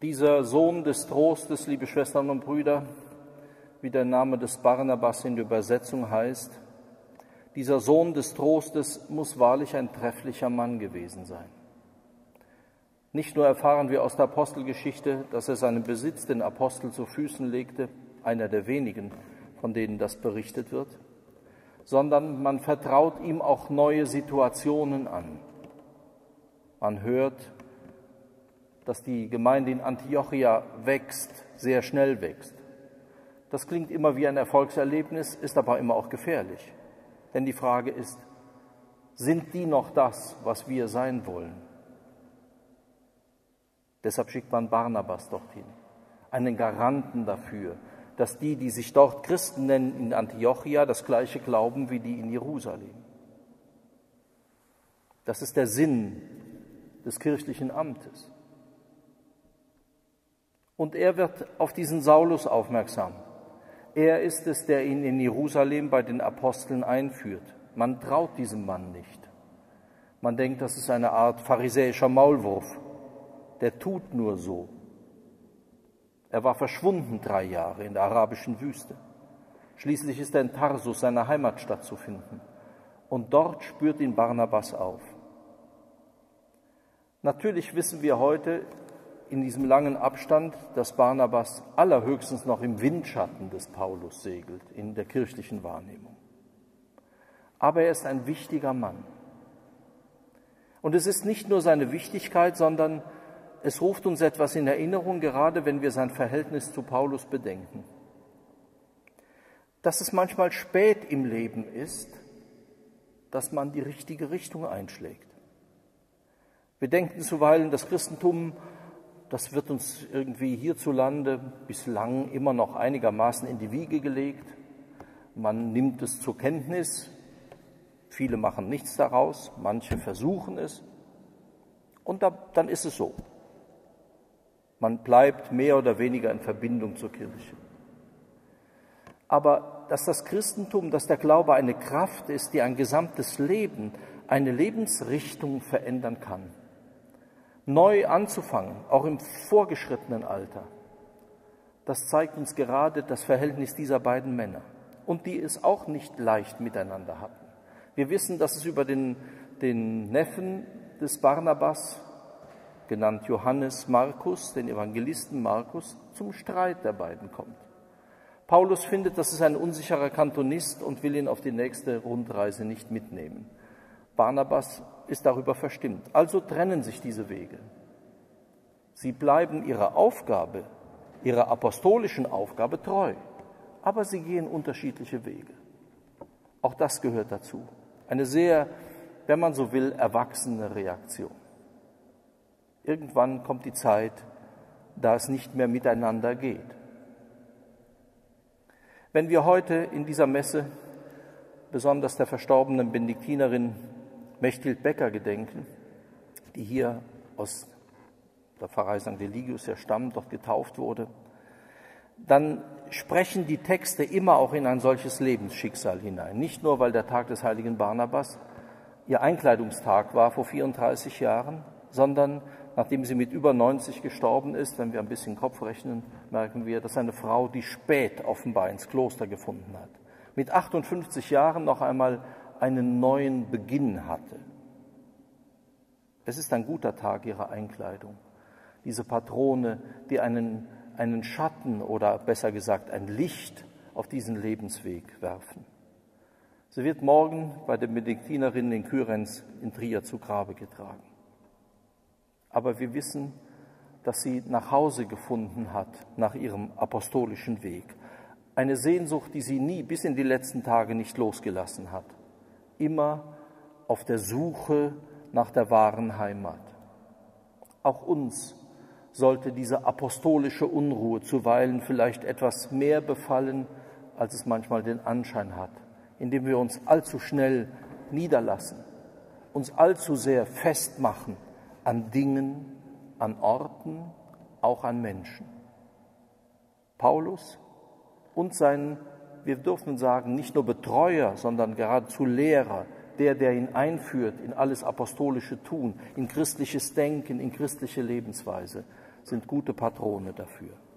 Dieser Sohn des Trostes, liebe Schwestern und Brüder, wie der Name des Barnabas in der Übersetzung heißt, dieser Sohn des Trostes muss wahrlich ein trefflicher Mann gewesen sein. Nicht nur erfahren wir aus der Apostelgeschichte, dass er seinen Besitz den Aposteln zu Füßen legte, einer der wenigen, von denen das berichtet wird, sondern man vertraut ihm auch neue Situationen an. Man hört, dass die Gemeinde in Antiochia wächst, sehr schnell wächst. Das klingt immer wie ein Erfolgserlebnis, ist aber immer auch gefährlich. Denn die Frage ist, sind die noch das, was wir sein wollen? Deshalb schickt man Barnabas dorthin, einen Garanten dafür, dass die, die sich dort Christen nennen in Antiochia, das Gleiche glauben wie die in Jerusalem. Das ist der Sinn des kirchlichen Amtes. Und er wird auf diesen Saulus aufmerksam. Er ist es, der ihn in Jerusalem bei den Aposteln einführt. Man traut diesem Mann nicht. Man denkt, das ist eine Art pharisäischer Maulwurf. Der tut nur so. Er war verschwunden 3 Jahre in der arabischen Wüste. Schließlich ist er in Tarsus, seiner Heimatstadt, zu finden. Und dort spürt ihn Barnabas auf. Natürlich wissen wir heute in diesem langen Abstand, dass Barnabas allerhöchstens noch im Windschatten des Paulus segelt, in der kirchlichen Wahrnehmung. Aber er ist ein wichtiger Mann. Und es ist nicht nur seine Wichtigkeit, sondern es ruft uns etwas in Erinnerung, gerade wenn wir sein Verhältnis zu Paulus bedenken. Dass es manchmal spät im Leben ist, dass man die richtige Richtung einschlägt. Wir denken zuweilen, das Christentum, das wird uns irgendwie hierzulande bislang immer noch einigermaßen in die Wiege gelegt. Man nimmt es zur Kenntnis, viele machen nichts daraus, manche versuchen es und dann ist es so. Man bleibt mehr oder weniger in Verbindung zur Kirche. Aber dass das Christentum, dass der Glaube eine Kraft ist, die ein gesamtes Leben, eine Lebensrichtung verändern kann. Neu anzufangen, auch im vorgeschrittenen Alter. Das zeigt uns gerade das Verhältnis dieser beiden Männer. Und die es auch nicht leicht miteinander hatten. Wir wissen, dass es über den Neffen des Barnabas, genannt Johannes Markus, den Evangelisten Markus, zum Streit der beiden kommt. Paulus findet, das ist ein unsicherer Kantonist und will ihn auf die nächste Rundreise nicht mitnehmen. Barnabas ist darüber verstimmt. Also trennen sich diese Wege. Sie bleiben ihrer Aufgabe, ihrer apostolischen Aufgabe treu, aber sie gehen unterschiedliche Wege. Auch das gehört dazu. Eine sehr, wenn man so will, erwachsene Reaktion. Irgendwann kommt die Zeit, da es nicht mehr miteinander geht. Wenn wir heute in dieser Messe besonders der verstorbenen Benediktinerin Mechthild Becker gedenken, die hier aus der Pfarrei St. Eligius ja stammt, dort getauft wurde, dann sprechen die Texte immer auch in ein solches Lebensschicksal hinein. Nicht nur, weil der Tag des heiligen Barnabas ihr Einkleidungstag war vor 34 Jahren, sondern nachdem sie mit über 90 gestorben ist, wenn wir ein bisschen Kopf rechnen, merken wir, dass eine Frau, die spät offenbar ins Kloster gefunden hat, mit 58 Jahren noch einmal einen neuen Beginn hatte. Es ist ein guter Tag ihrer Einkleidung. Diese Patrone, die einen Schatten oder besser gesagt ein Licht auf diesen Lebensweg werfen. Sie wird morgen bei den Benediktinerinnen in Kyrenz in Trier zu Grabe getragen. Aber wir wissen, dass sie nach Hause gefunden hat, nach ihrem apostolischen Weg. Eine Sehnsucht, die sie nie bis in die letzten Tage nicht losgelassen hat. Immer auf der Suche nach der wahren Heimat. Auch uns sollte diese apostolische Unruhe zuweilen vielleicht etwas mehr befallen, als es manchmal den Anschein hat, indem wir uns allzu schnell niederlassen, uns allzu sehr festmachen an Dingen, an Orten, auch an Menschen. Paulus und sein, wir dürfen sagen, nicht nur Betreuer, sondern geradezu Lehrer, der ihn einführt in alles apostolische Tun, in christliches Denken, in christliche Lebensweise, sind gute Patrone dafür.